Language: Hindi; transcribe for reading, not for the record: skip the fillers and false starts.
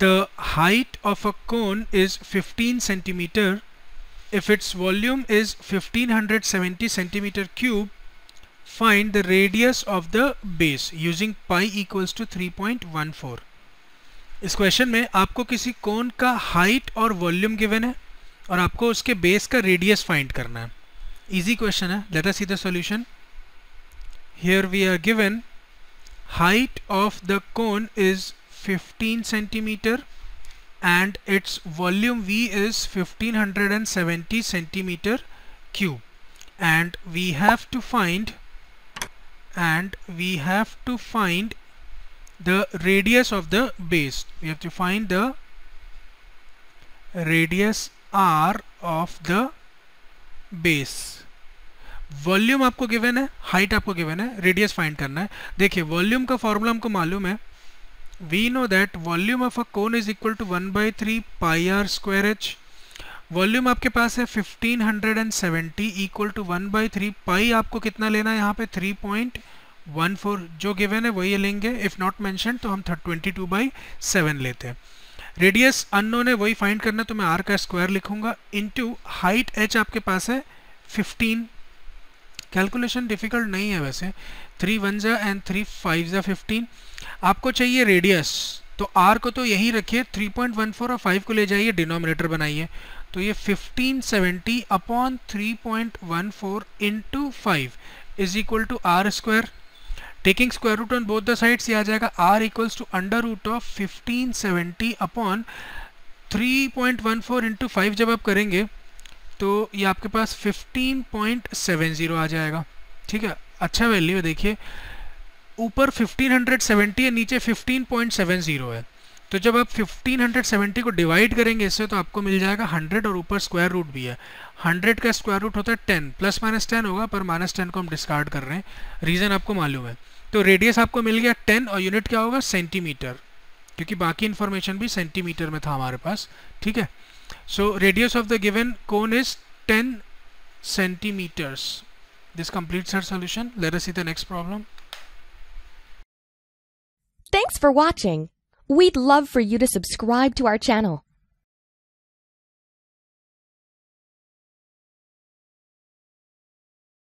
The height of a cone is 15 centimeter. If its volume is 1570 centimeter cube, find the radius of the base using pi equals to 3.14. इस क्वेश्चन में आपको किसी कोन का हाइट और वॉल्यूम गिवन है और आपको उसके बेस का रेडियस फाइंड करना है. इजी क्वेश्चन है. Let us see the solution. Here we are given height of the cone is 15 centimeter and its volume V is 1570 centimeter cube, and we have to find the radius of the base. We have to find the radius R of the base. Volume आपको गिवन है, हाइट आपको गिवन है, रेडियस फाइंड करना है. देखिए वॉल्यूम का फॉर्मूला हमको मालूम है. We know that volume of a cone is equal to 1/3 pi r square h. Volume आपके पास है 1570 इक्वल टू 1/3 पाई. आपको कितना लेना है यहाँ पे 3.14. जो गिवन है वही लेंगे. इफ नॉट मेंशन तो हम 22/7 लेते हैं. रेडियस अननोन है, वही फाइंड करना, तो मैं आर का स्क्वायर लिखूंगा इनटू हाइट एच आपके पास है 15. कैलकुलेशन डिफिकल्ट नहीं है वैसे. 3 1 एंड 3 5 15. आपको चाहिए रेडियस, तो r को तो यहीं रखिए, 3.14 और 5 को ले जाइए, डिनोमिनेटर बनाइए. तो ये 1570 upon 3.14 into 5 is equal to r square. Taking square root on both the sides ये आ जाएगा r equals to under root of 1570 upon 3.14 into 5. जब आप करेंगे तो ये आपके पास 15.70 आ जाएगा. ठीक है, अच्छा वैल्यू है. देखिए ऊपर 1570 है, नीचे 15.70 है. तो जब आप 1570 को डिवाइड करेंगे इससे तो आपको मिल जाएगा 100 और ऊपर स्क्वायर रूट भी है. 100 का स्क्वायर रूट होता है 10, प्लस माइनस 10 होगा, पर माइनस 10 को हम डिस्कार्ड कर रहे हैं. रीज़न आपको मालूम है. तो रेडियस आपको मिल गया 10 और यूनिट क्या होगा सेंटीमीटर, क्योंकि बाकी इन्फॉर्मेशन भी सेंटीमीटर में था हमारे पास. ठीक है. So radius of the given cone is 10 centimeters. This completes our solution. Let us see the next problem. Thanks for watching. We'd love for you to subscribe to our channel